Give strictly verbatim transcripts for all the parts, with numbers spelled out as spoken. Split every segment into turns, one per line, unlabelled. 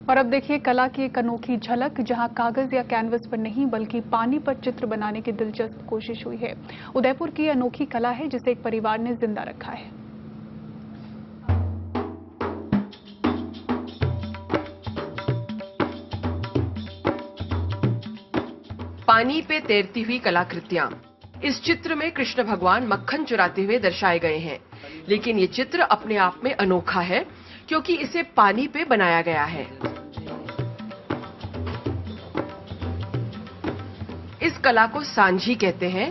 और अब देखिए कला की एक अनोखी झलक, जहां कागज या कैनवस पर नहीं बल्कि पानी पर चित्र बनाने की दिलचस्प कोशिश हुई है। उदयपुर की अनोखी कला है जिसे एक परिवार ने जिंदा रखा है।
पानी पे तैरती हुई कलाकृतियां। इस चित्र में कृष्ण भगवान मक्खन चुराते हुए दर्शाए गए हैं, लेकिन ये चित्र अपने आप में अनोखा है क्योंकि इसे पानी पे बनाया गया है। इस कला को सांझी कहते हैं।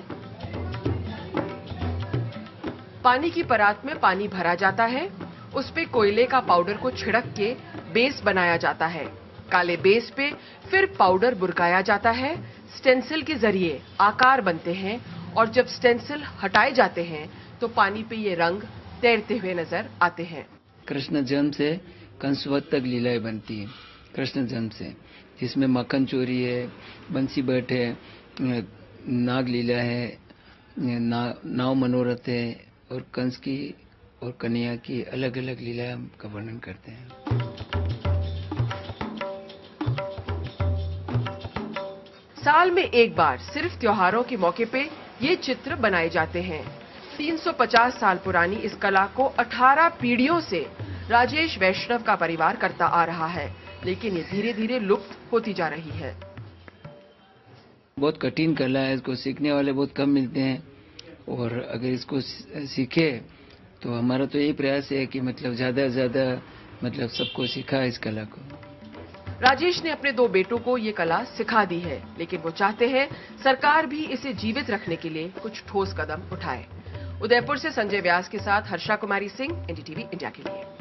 पानी की परात में पानी भरा जाता है, उस पे कोयले का पाउडर को छिड़क के बेस बनाया जाता है। काले बेस पे फिर पाउडर बुरकाया जाता है। स्टेंसिल के जरिए आकार बनते हैं और जब स्टेंसिल हटाए जाते हैं तो पानी पे ये रंग तैरते हुए नजर आते हैं।
कृष्ण जन्म से कंसवत तक लीलाएं बनती है। कृष्ण जन्म से, जिसमें मक्खन चोरी है, बंसी बैठ है, नाग लीला है, ना, नाव मनोरथ है और कंस की और कन्या की अलग अलग लीलाएं का वर्णन करते हैं।
साल में एक बार सिर्फ त्योहारों के मौके पे ये चित्र बनाए जाते हैं। तीन सौ पचास साल पुरानी इस कला को अठारह पीढ़ियों से राजेश वैष्णव का परिवार करता आ रहा है, लेकिन ये धीरे धीरे लुप्त होती जा रही है।
बहुत कठिन कला है, इसको सीखने वाले बहुत कम मिलते हैं और अगर इसको सीखे तो हमारा तो यही प्रयास है कि मतलब ज्यादा से ज्यादा मतलब सबको सिखा इस कला को।
राजेश ने अपने दो बेटों को ये कला सिखा दी है, लेकिन वो चाहते हैं सरकार भी इसे जीवित रखने के लिए कुछ ठोस कदम उठाए। उदयपुर से संजय व्यास के साथ हर्षा कुमारी सिंह, एनडीटीवी इंडिया के लिए।